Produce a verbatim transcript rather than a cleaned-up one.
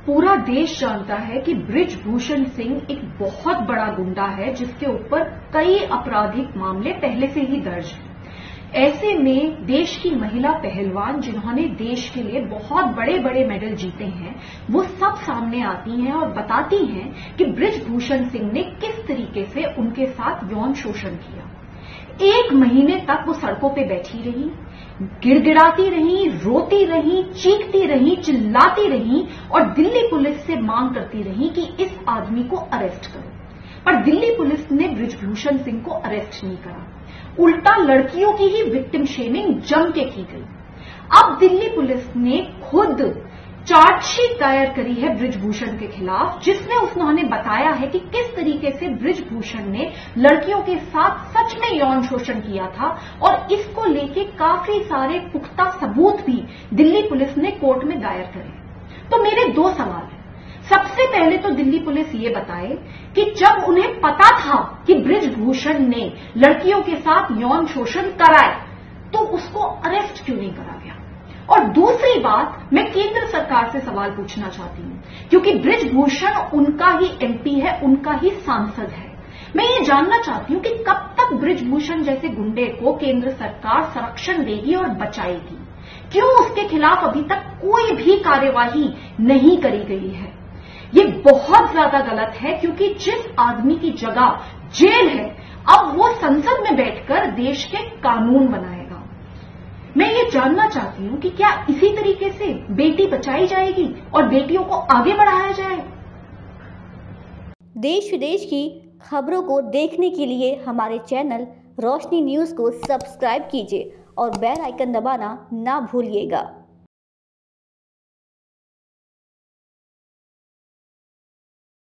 पूरा देश जानता है कि बृजभूषण सिंह एक बहुत बड़ा गुंडा है जिसके ऊपर कई आपराधिक मामले पहले से ही दर्ज हैं। ऐसे में देश की महिला पहलवान जिन्होंने देश के लिए बहुत बड़े बड़े मेडल जीते हैं, वो सब सामने आती हैं और बताती हैं कि बृजभूषण सिंह ने किस तरीके से उनके साथ यौन शोषण किया। एक महीने तक वो सड़कों पे बैठी रही, गिड़गिड़ाती रही, रोती रही, चीखती रही, चिल्लाती रही और दिल्ली पुलिस से मांग करती रही कि इस आदमी को अरेस्ट करो। पर दिल्ली पुलिस ने बृजभूषण सिंह को अरेस्ट नहीं करा, उल्टा लड़कियों की ही विक्टिम शेमिंग जम के की गई। अब दिल्ली पुलिस ने खुद चार्जशीट दायर करी है बृजभूषण के खिलाफ, जिसमें उन्होंने बताया है कि किस तरीके से बृजभूषण ने लड़कियों के साथ सच में यौन शोषण किया था और इसको लेके काफी सारे पुख्ता सबूत भी दिल्ली पुलिस ने कोर्ट में दायर करे। तो मेरे दो सवाल हैं। सबसे पहले तो दिल्ली पुलिस ये बताए कि जब उन्हें पता था कि बृजभूषण ने लड़कियों के साथ यौन शोषण कराए तो उसको अरेस्ट क्यों नहीं करा गया। और दूसरी बात, मैं केंद्र सरकार से सवाल पूछना चाहती हूं क्योंकि बृजभूषण उनका ही एमपी है, उनका ही सांसद है। मैं ये जानना चाहती हूं कि कब तक बृजभूषण जैसे गुंडे को केंद्र सरकार संरक्षण देगी और बचाएगी। क्यों उसके खिलाफ अभी तक कोई भी कार्यवाही नहीं करी गई है। ये बहुत ज्यादा गलत है क्योंकि जिस आदमी की जगह जेल है, अब वो संसद में बैठकर देश के कानून बनाएगा। मैं ये जानना चाहती हूं कि क्या इसी तरीके से बेटी बचाई जाएगी और बेटियों को आगे बढ़ाया जाए। देश विदेश की खबरों को देखने के लिए हमारे चैनल रोशनी न्यूज़ को सब्सक्राइब कीजिए और बेल आइकन दबाना ना भूलिएगा।